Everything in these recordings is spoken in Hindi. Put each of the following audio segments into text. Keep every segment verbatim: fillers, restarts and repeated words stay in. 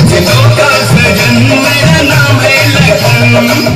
सजनों का सजन मेरा नाम है लखन।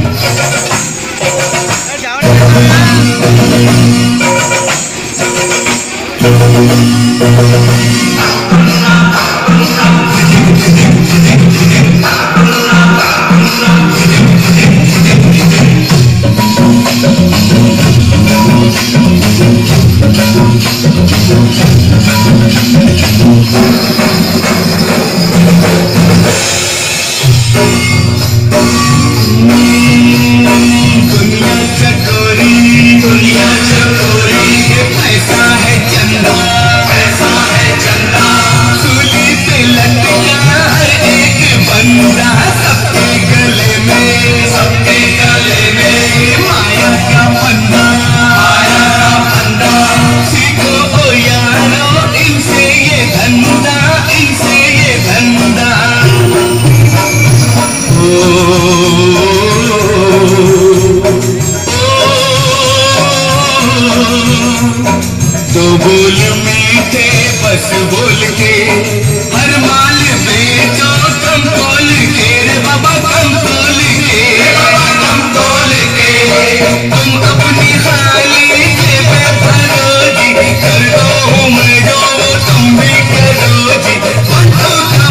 तो बोल मीठे बस बोल के हर माल बेचो कम तोल के रे बाबा कम तोल के कम तोल के तुम अपनी खाली जेब भरो जी कर दो मैं जो तुम भी करो जी फोटो का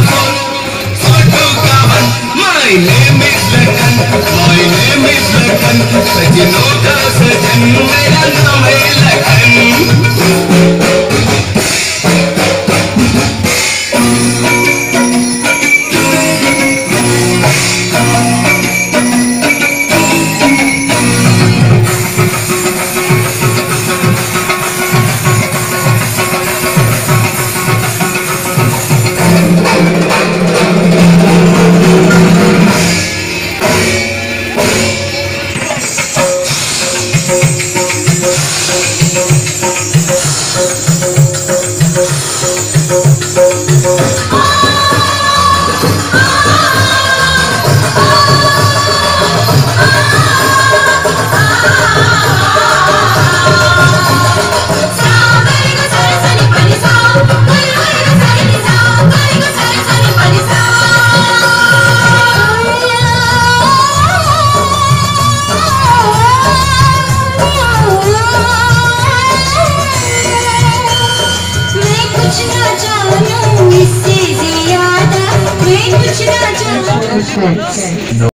फोटो का my name is Lakhan my name is Lakhan सजनों का सजन मेरा नाम है लखन। No.